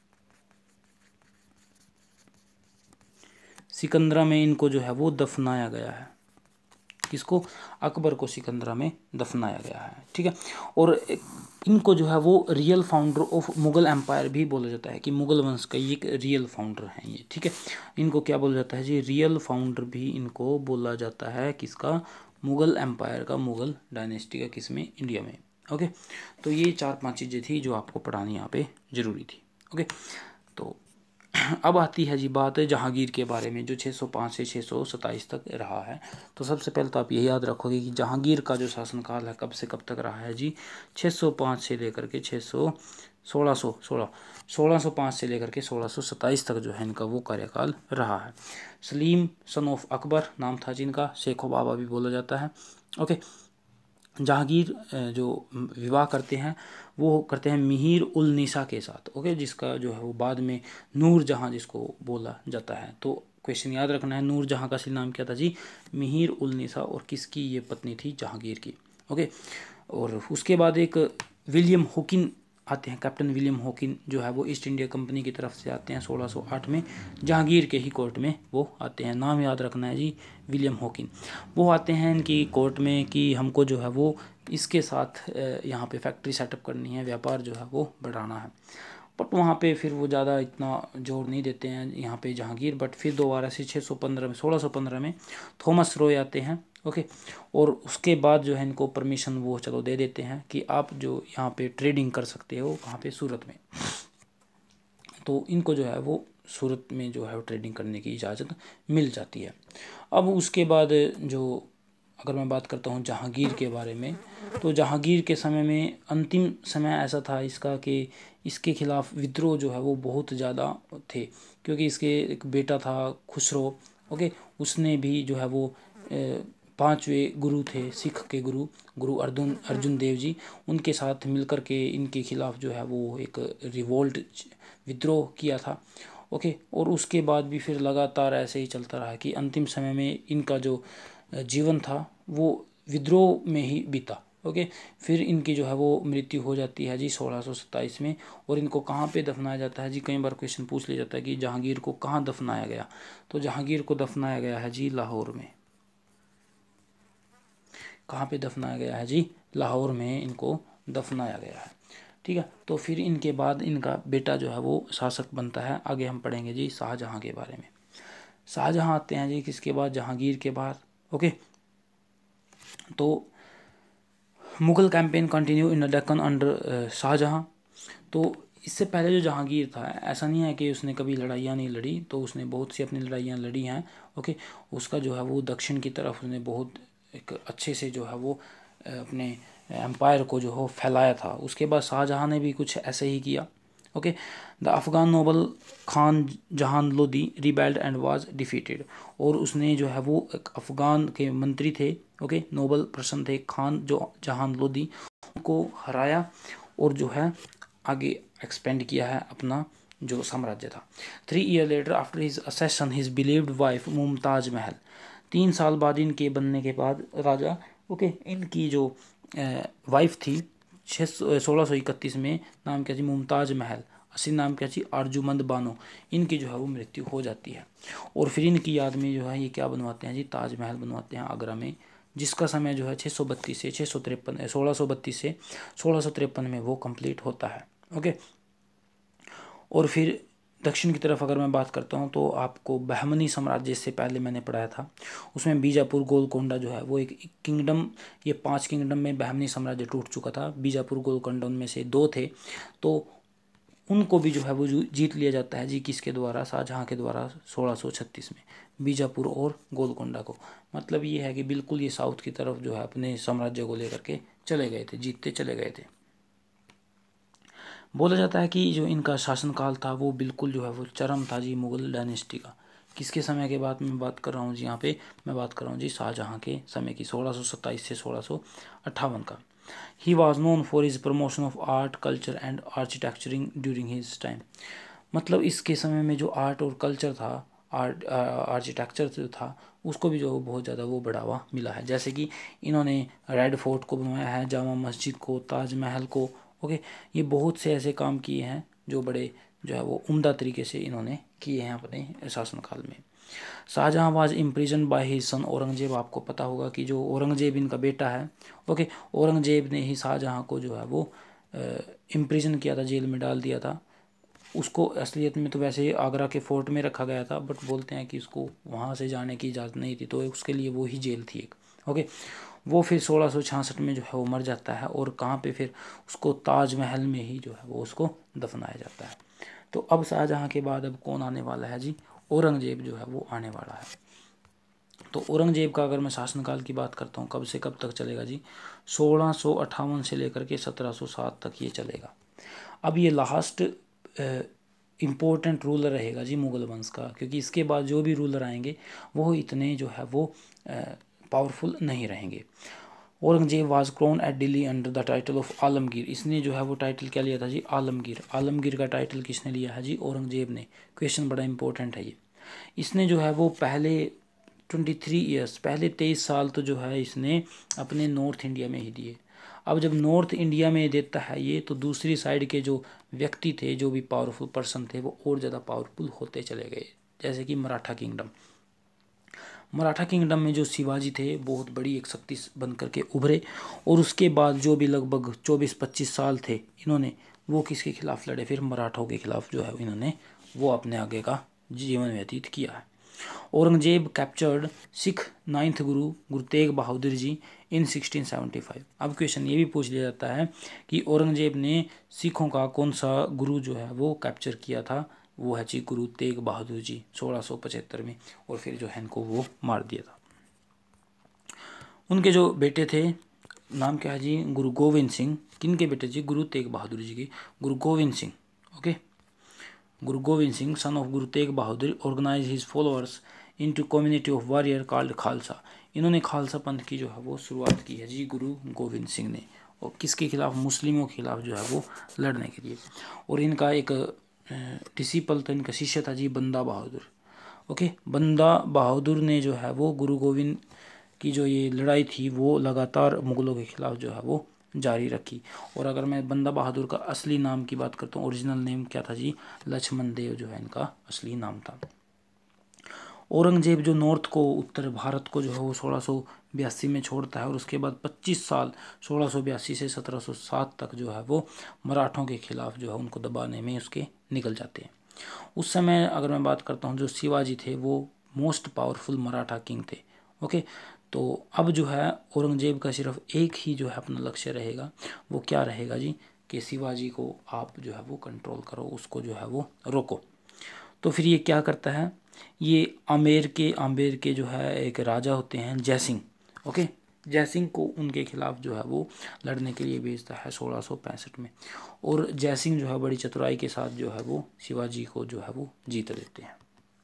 A: सिकंदरा में इनको जो है वो दफनाया गया है। किसको? अकबर को सिकंदरा में दफनाया गया है, ठीक है। और इनको जो है वो real founder of Mughal empire भी बोला जाता है कि मुगल वंश का ये एक रियल फाउंडर हैं ये, ठीक है। इनको क्या बोला जाता है जी? रियल फाउंडर भी इनको बोला जाता है। किसका? मुगल एम्पायर का, मुगल डायनेस्टी का, किस में? इंडिया में, ओके। तो ये चार पांच चीज़ें थी जो आपको पढ़ानी यहाँ पे ज़रूरी थी, ओके। तो अब आती है जी बात जहांगीर के बारे में, जो छः सौ पाँच से छः सौ सत्ताईस तक रहा है। तो सबसे पहले तो आप यही याद रखोगे कि जहांगीर का जो शासनकाल है कब से कब तक रहा है जी? छः सौ पाँच से लेकर के छः सौ सोलह सौ सोलह सोलह सौ पाँच से लेकर के सोलह सौ सत्ताईस तक जो है इनका वो कार्यकाल रहा है। सलीम सन ऑफ अकबर नाम था जिनका, शेखो बाबा भी बोला जाता है, ओके। जहांगीर जो विवाह करते हैं वो करते हैं मिहिर उल निसा के साथ, ओके, जिसका जो है वो बाद में नूर जहां जिसको बोला जाता है। तो क्वेश्चन याद रखना है, नूर जहां का असली नाम क्या था जी? मिहिर उल निसा, और किसकी ये पत्नी थी? जहांगीर की, ओके। और उसके बाद एक विलियम हॉकिन आते हैं, कैप्टन विलियम हॉकिन जो है वो ईस्ट इंडिया कंपनी की तरफ से आते हैं सोलह सौ आठ में, जहांगीर के ही कोर्ट में वो आते हैं। नाम याद रखना है जी, विलियम हॉकिन। वो आते हैं इनकी कोर्ट में कि हमको जो है वो इसके साथ यहाँ पे फैक्ट्री सेटअप करनी है, व्यापार जो है वो बढ़ाना है। बट वहाँ पे फिर वो ज़्यादा इतना जोर नहीं देते हैं यहाँ पे जहांगीर। बट फिर दोबारा से छः सौ पंद्रह में सोलह सौ पंद्रह में थॉमस रॉय आते हैं, ओके। और उसके बाद जो है इनको परमिशन वो चलो दे देते हैं कि आप जो यहाँ पे ट्रेडिंग कर सकते हो वहाँ पे सूरत में। तो इनको जो है वो सूरत में जो है वो ट्रेडिंग करने की इजाज़त मिल जाती है। अब उसके बाद जो अगर मैं बात करता हूँ जहांगीर के बारे में, तो जहांगीर के समय में अंतिम समय ऐसा था इसका कि इसके खिलाफ विद्रोह जो है वो बहुत ज़्यादा थे, क्योंकि इसके एक बेटा था खुसरो, ओके। उसने भी जो है वो पांचवें गुरु थे सिख के गुरु गुरु अर्जुन अर्जुन देव जी, उनके साथ मिलकर के इनके खिलाफ जो है वो एक रिवोल्ट विद्रोह किया था, ओके। और उसके बाद भी फिर लगातार ऐसे ही चलता रहा कि अंतिम समय में इनका जो जीवन था वो विद्रोह में ही बीता, ओके। फिर इनकी जो है वो मृत्यु हो जाती है जी सोलह सौ सत्ताईस में। और इनको कहाँ पे दफनाया जाता है जी? कई बार क्वेश्चन पूछ लिया जाता है कि जहांगीर को कहाँ दफनाया गया, तो जहांगीर को दफनाया गया है जी लाहौर में। कहाँ पे दफनाया गया है जी? लाहौर में इनको दफनाया गया है, ठीक है। तो फिर इनके बाद इनका बेटा जो है वो शासक बनता है। आगे हम पढ़ेंगे जी शाहजहां के बारे में। शाहजहां आते हैं जी किसके बाद? जहांगीर के बाद, ओके। तो Mughal campaign continue in Deccan under Shah Jahan. तो इससे पहले जो जहांगीर था, ऐसा नहीं है कि उसने कभी लड़ाइयाँ नहीं लड़ी, तो उसने बहुत सी अपनी लड़ाइयाँ लड़ी हैं, ओके। उसका जो है वो दक्षिण की तरफ उसने बहुत एक अच्छे से जो है वो अपने एम्पायर को जो हो फैलाया था। उसके बाद शाहजहां ने भी कुछ ऐसे ही किया, okay. The Afghan noble Khan Jahan Lodi rebelled and was defeated. और उसने जो है वो एक अफगान के मंत्री थे, ओके, नोबल पर्सन थे खान जो जहान लोदी, उनको हराया और जो है आगे एक्सपेंड किया है अपना जो साम्राज्य था। Three year later after his accession his beloved wife Mumtaz Mahal. तीन साल बाद इनके बनने के बाद राजा, ओके, इनकी जो वाइफ थी छः सोलह सौ इकतीस में, नाम क्या थी? मुमताज महल। असली नाम क्या थी? अर्जुमंद बानो। इनकी जो है वो मृत्यु हो जाती है। और फिर इनकी याद में जो है ये क्या बनवाते हैं जी? ताजमहल बनवाते हैं आगरा में, जिसका समय जो है छः सौ बत्तीस से छः सौ तिरपन सोलह सौ बत्तीस से सोलह सौ तिरपन में वो कंप्लीट होता है, ओके। और फिर दक्षिण की तरफ अगर मैं बात करता हूँ तो आपको बहमनी साम्राज्य से पहले मैंने पढ़ाया था, उसमें बीजापुर गोलकोंडा जो है वो एक किंगडम, ये पांच किंगडम में बहमनी साम्राज्य टूट चुका था। बीजापुर गोलकोंडा उनमें से दो थे, तो उनको भी जो है वो जीत लिया जाता है जी किसके द्वारा? शाहजहां के द्वारा सोलह सौ छत्तीस में, बीजापुर और गोलकोंडा को। मतलब ये है कि बिल्कुल ये साउथ की तरफ जो है अपने साम्राज्य को लेकर के चले गए थे, जीतते चले गए थे। बोला जाता है कि जो इनका शासनकाल था वो बिल्कुल जो है वो चरम था जी मुगल डायनेस्टी का। किसके समय के बाद मैं बात कर रहा हूँ जी? यहाँ पे मैं बात कर रहा हूँ जी शाहजहां के समय की, सोलह सौ सत्ताईस से सोलह सौ अट्ठावन का। He was known for his promotion of art culture and architecturing during his time. मतलब इसके समय में जो आर्ट और कल्चर था, आर्ट आर्किटेक्चर जो था, उसको भी जो बहुत ज़्यादा वो बढ़ावा मिला है। जैसे कि इन्होंने रेड फोर्ट को बनवाया है, जामा मस्जिद को, ताजमहल को, ओके। ये बहुत से ऐसे काम किए हैं जो बड़े जो है वो उम्दा तरीके से इन्होंने किए हैं अपने शासनकाल में। Shah Jahan was imprison by his son Aurangzeb. आपको पता होगा कि जो औरंगजेब इनका बेटा है, ओके, औरंगजेब ने ही शाहजहां को जो है वो इम्प्रिजन किया था, जेल में डाल दिया था। उसको असलियत में तो वैसे आगरा के फोर्ट में रखा गया था, बट बोलते हैं कि उसको वहाँ से जाने की इजाज़त नहीं थी, तो उसके लिए वो ही जेल थी एक, ओके। वो फिर सोलह सौ छियासठ में जो है वो मर जाता है, और कहाँ पे? फिर उसको ताजमहल में ही जो है वो उसको दफनाया जाता है। तो अब शाहजहां के बाद अब कौन आने वाला है जी? औरंगजेब जो है वो आने वाला है। तो औरंगजेब का अगर मैं शासनकाल की बात करता हूँ, कब से कब तक चलेगा जी? सोलह सौ अट्ठावन से लेकर के सत्रह सौ सात तक ये चलेगा। अब ये लास्ट इम्पोर्टेंट रूलर रहेगा जी मुगल वंश का, क्योंकि इसके बाद जो भी रूलर आएंगे वो इतने जो है वो पावरफुल नहीं रहेंगे। Aurangzeb was crowned at Delhi under the title of Alamgir. इसने जो है वो टाइटल क्या लिया था जी, आलमगीर। आलमगीर का टाइटल किसने लिया है जी, औरंगजेब ने। क्वेश्चन बड़ा इंपॉर्टेंट है ये। इसने जो है वो पहले ट्वेंटी थ्री ईयर्स पहले तेईस साल तो जो है इसने अपने नॉर्थ इंडिया में ही दिए। अब जब नॉर्थ इंडिया में देता है ये, तो दूसरी साइड के जो व्यक्ति थे, जो भी पावरफुल पर्सन थे, वो और ज़्यादा पावरफुल होते चले गए। जैसे कि मराठा किंगडम, मराठा किंगडम में जो शिवाजी थे बहुत बड़ी एक शक्ति बन करके उभरे। और उसके बाद जो भी लगभग चौबीस पच्चीस साल थे इन्होंने, वो किसके खिलाफ लड़े, फिर मराठों के खिलाफ जो है इन्होंने वो अपने आगे का जीवन व्यतीत किया है। Aurangzeb captured Sikh ninth guru guru Tegh Bahadur ji in sixteen seventy five. अब क्वेश्चन ये भी पूछ लिया जाता है कि औरंगजेब ने सिखों का कौन सा गुरु जो है वो कैप्चर किया था। वो है जी गुरु तेग बहादुर जी सोलह सौ पचहत्तर में, और फिर जो है इनको वो मार दिया था। उनके जो बेटे थे, नाम क्या है जी, गुरु गोविंद सिंह। किन के बेटे जी, गुरु तेग बहादुर जी के, गुरु Govind Singh. Okay, Guru Govind Singh son of guru Tegh Bahadur organize his followers into community of warrior called Khalsa. इन्होंने खालसा पंथ की जो है वो शुरुआत की है जी गुरु गोविंद सिंह ने। और किसके खिलाफ, मुस्लिमों के खिलाफ जो है वो लड़ने के लिए। और इनका एक डिसिपल था, इनका शिष्य था जी बंदा बहादुर। ओके, बंदा बहादुर ने जो है वो गुरु गोविंद की जो ये लड़ाई थी वो लगातार मुगलों के खिलाफ जो है वो जारी रखी। और अगर मैं बंदा बहादुर का असली नाम की बात करता हूँ, ओरिजिनल नेम क्या था जी, लक्ष्मण देव जो है इनका असली नाम था। औरंगजेब जो नॉर्थ को, उत्तर भारत को जो है वो सोलह सौ बयासी में छोड़ता है, और उसके बाद पच्चीस साल सोलह सौ बयासी से सत्रह सौ सात तक जो है वो मराठों के खिलाफ जो है उनको दबाने में उसके निकल जाते हैं। उस समय अगर मैं बात करता हूँ, जो शिवाजी थे वो मोस्ट पावरफुल मराठा किंग थे। ओके, तो अब जो है औरंगजेब का सिर्फ एक ही जो है अपना लक्ष्य रहेगा, वो क्या रहेगा जी, कि शिवाजी को आप जो है वो कंट्रोल करो, उसको जो है वो रोको। तो फिर ये क्या करता है, ये आमेर के आम्बेर के जो है एक राजा होते हैं जयसिंह। ओके, जयसिंह को उनके खिलाफ जो है वो लड़ने के लिए भेजता है सोलह सौ पैंसठ में। और जयसिंह जो है बड़ी चतुराई के साथ जो है वो शिवाजी को जो है वो जीत देते हैं।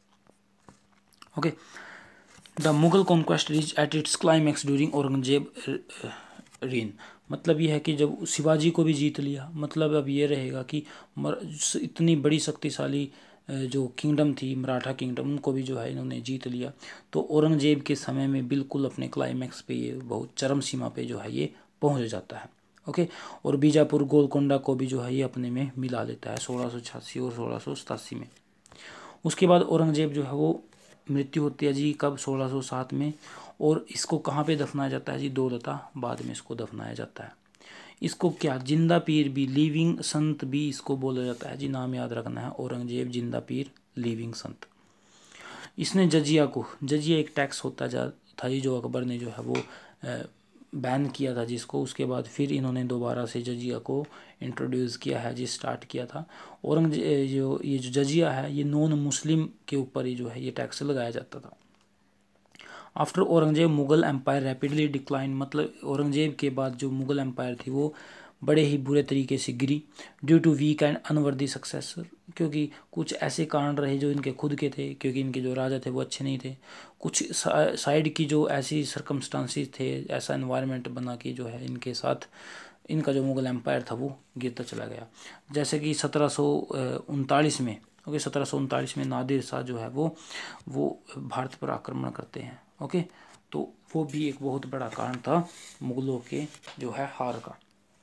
A: Okay, the Mughal conquest reach at its climax during Aurangzeb reign. मतलब ये है कि जब शिवाजी को भी जीत लिया, मतलब अब ये रहेगा कि इतनी बड़ी शक्तिशाली जो किंगडम थी मराठा किंगडम, उनको भी जो है इन्होंने जीत लिया। तो औरंगजेब के समय में बिल्कुल अपने क्लाइमैक्स पे ये बहुत चरम सीमा पे जो है ये पहुंच जाता है। ओके, और बीजापुर गोलकोंडा को भी जो है ये अपने में मिला लेता है सोलह सौ छियासी और सोलह सौ सतासी में। उसके बाद औरंगजेब जो है वो मृत्यु होती है जी कब, सोलह सौ सात में। और इसको कहाँ पे दफनाया जाता है जी, दौलता बाद में इसको दफनाया जाता है। इसको क्या, जिंदा पीर भी, लिविंग संत भी इसको बोला जाता है जी, नाम याद रखना है, औरंगजेब जिंदा पीर लिविंग संत। इसने जजिया को, जजिया एक टैक्स होता जा था जी जो अकबर ने जो है वो बैन किया था जिसको, उसके बाद फिर इन्होंने दोबारा से जजिया को इंट्रोड्यूस किया है जी, स्टार्ट किया था। औरंगजेब जो ये जो जजिया है ये नॉन मुस्लिम के ऊपर ही जो है ये टैक्स लगाया जाता था। After Aurangzeb Mughal empire rapidly decline, मतलब औरंगजेब के बाद जो मुगल एम्पायर थी वो बड़े ही बुरे तरीके से गिरी। Due to weak and unworthy successor, क्योंकि कुछ ऐसे कारण रहे जो इनके खुद के थे, क्योंकि इनके जो राजा थे वो अच्छे नहीं थे। कुछ साइड की जो ऐसी सर्कमस्टांसिस थे, ऐसा एनवायरनमेंट बना कि जो है इनके साथ इनका जो मुगल एम्पायर था वो गिरता चला गया। जैसे कि सत्रह सौ उनतालीस में, ओके, सत्रह सौ उनतालीस में नादिर शाह जो है वो वो भारत पर आक्रमण करते हैं। ओके, तो वो भी एक बहुत बड़ा कारण था मुगलों के जो है हार का।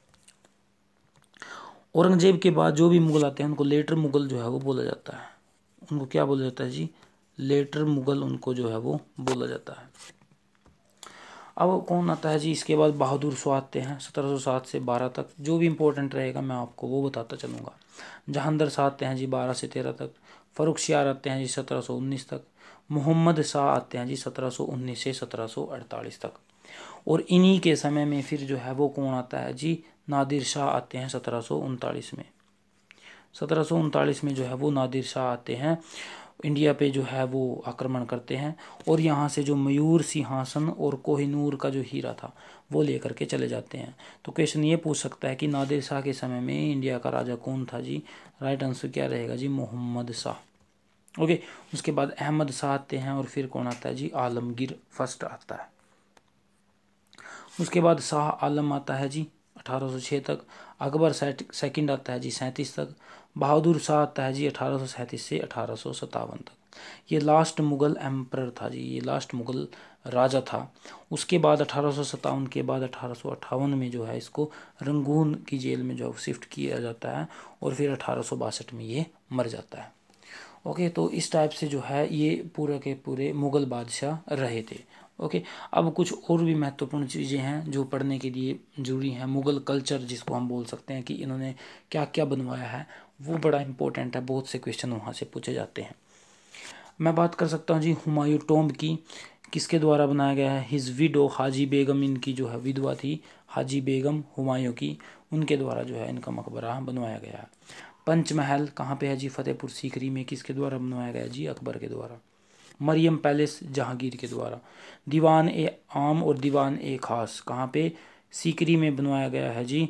A: औरंगजेब के बाद जो भी मुगल आते हैं उनको लेटर मुगल जो है वो बोला जाता है। उनको क्या बोला जाता है जी, लेटर मुगल उनको जो है वो बोला जाता है। अब कौन आता है जी, इसके बाद बहादुर शाह आते हैं सत्रह सौ सात से बारह तक। जो भी इंपॉर्टेंट रहेगा मैं आपको वो बताता चलूँगा। जहांगीर शाह आते हैं जी बारह से तेरह तक। फर्रुखसियार आते हैं जी सत्रह सौ उन्नीस तक। मोहम्मद शाह आते हैं जी सत्रह सौ उन्नीस से सत्रह सौ अड़तालीस तक। और इन्हीं के समय में फिर जो है वो कौन आता है जी, नादिर शाह आते हैं सत्रह सौ उनतालीस में। सत्रह सौ उनतालीस में जो है वो नादिर शाह आते हैं, इंडिया पे जो है वो आक्रमण करते हैं, और यहाँ से जो मयूर सिंहासन और कोहिनूर का जो हीरा था वो लेकर के चले जाते हैं। तो क्वेश्चन ये पूछ सकता है कि नादिर शाह के समय में इंडिया का राजा कौन था जी, राइट आंसर क्या रहेगा जी, मोहम्मद शाह। ओके, उसके बाद अहमद शाह आते हैं, और फिर कौन आता है जी, आलमगीर फर्स्ट आता है। उसके बाद शाह आलम आता है जी अठारह सौ छः तक। अकबर सेकंड आता है जी सैंतीस तक। बहादुर शाह आता है जी अठारह सौ सैंतीस से अठारह सौ सत्तावन तक। ये लास्ट मुग़ल एम्परर था जी, ये लास्ट मुग़ल राजा था। उसके बाद अठारह सौ सत्तावन के बाद अठारह सौ अट्ठावन में जो है इसको रंगून की जेल में जो शिफ्ट किया जाता है और फिर अठारह सौ बासठ में ये मर जाता है। ओके, तो इस टाइप से जो है ये पूरे के पूरे मुग़ल बादशाह रहे थे। ओके, अब कुछ और भी महत्वपूर्ण चीज़ें हैं जो पढ़ने के लिए ज़रूरी हैं। मुग़ल कल्चर जिसको हम बोल सकते हैं कि इन्होंने क्या क्या बनवाया है, वो बड़ा इंपॉर्टेंट है, बहुत से क्वेश्चन वहाँ से पूछे जाते हैं। मैं बात कर सकता हूँ जी हुमायूं टॉम्ब की, किसके द्वारा बनाया गया है? हिज विडो हाजी बेगम, इनकी जो है विधवा थी हाजी बेगम हुमायूं की, उनके द्वारा जो है इनका मकबरा बनवाया गया है। पंचमहल कहाँ पे है जी? फतेहपुर सीकरी में, किसके द्वारा बनवाया गया जी? अकबर के द्वारा। मरियम पैलेस जहांगीर के द्वारा। दीवान ए आम और दीवान ए खास कहाँ पे? सीकरी में बनवाया गया है जी।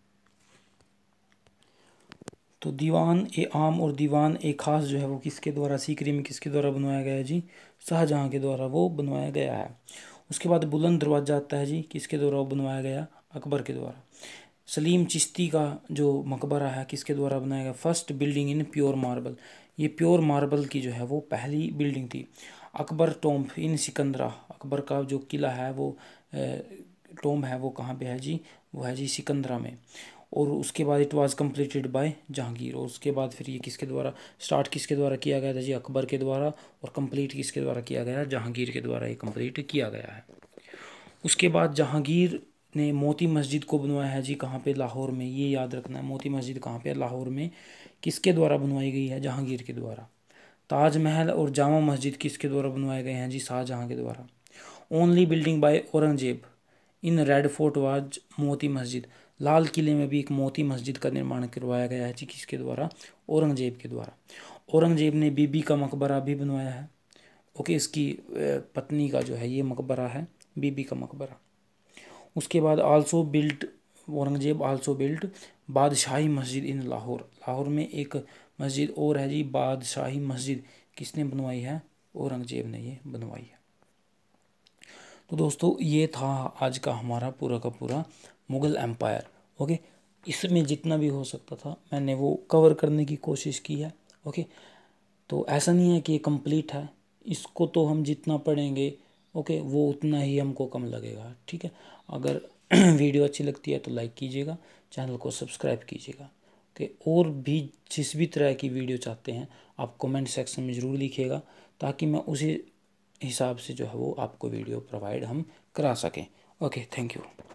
A: तो दीवान ए आम और दीवान ए खास जो है वो किसके द्वारा, सीकरी में किसके द्वारा बनवाया गया है जी? शाहजहाँ के द्वारा वो बनवाया गया है। उसके बाद बुलंद दरवाजा आता है जी, किसके द्वारा वो बनवाया गया? अकबर के द्वारा। सलीम चिश्ती का जो मकबरा है किसके द्वारा बनाया गया? First building in pure marble, ये प्योर मार्बल की जो है वो पहली बिल्डिंग थी। अकबर टॉम्ब इन सिकंदरा, अकबर का जो किला है वो टॉम्ब है वो कहाँ पे है जी? वो है जी सिकंदरा में। और उसके बाद it was completed by Jahangir, और उसके बाद फिर ये किसके द्वारा स्टार्ट किसके द्वारा किया गया था जी? अकबर के द्वारा। और कंप्लीट किसके द्वारा किया गया? जहांगीर के द्वारा ये कंप्लीट किया गया है। उसके बाद जहांगीर ने मोती मस्जिद को बनवाया है जी, कहाँ पे? लाहौर में। ये याद रखना है, मोती मस्जिद कहाँ पे है? लाहौर में। किसके द्वारा बनवाई गई है? जहांगीर के द्वारा। ताजमहल और जामा मस्जिद किसके द्वारा बनवाए गए हैं जी? शाहजहाँ के द्वारा। Only building by Aurangzeb in red fort was Moti Masjid, लाल किले में भी एक मोती मस्जिद का निर्माण करवाया गया है जी, किसके द्वारा? औरंगजेब के द्वारा। औरंगजेब ने बीबी का मकबरा भी बनवाया है। ओके, इसकी पत्नी का जो है ये मकबरा है, बीबी का मकबरा। उसके बाद also built, Aurangzeb also built Badshahi Masjid in Lahore, Lahore में एक मस्जिद और है जी बादशाही मस्जिद, किसने बनवाई है? औरंगजेब ने ये बनवाई है। तो दोस्तों ये था आज का हमारा पूरा का पूरा मुग़ल एम्पायर। ओके, इसमें जितना भी हो सकता था मैंने वो कवर करने की कोशिश की है। ओके, तो ऐसा नहीं है कि ये कंप्लीट है, इसको तो हम जितना पढ़ेंगे ओके वो उतना ही हमको कम लगेगा। ठीक है, अगर वीडियो अच्छी लगती है तो लाइक कीजिएगा, चैनल को सब्सक्राइब कीजिएगा। ओके, और भी जिस भी तरह की वीडियो चाहते हैं आप कमेंट सेक्शन में ज़रूर लिखिएगा, ताकि मैं उसी हिसाब से जो है वो आपको वीडियो प्रोवाइड हम करा सकें। Okay, thank you.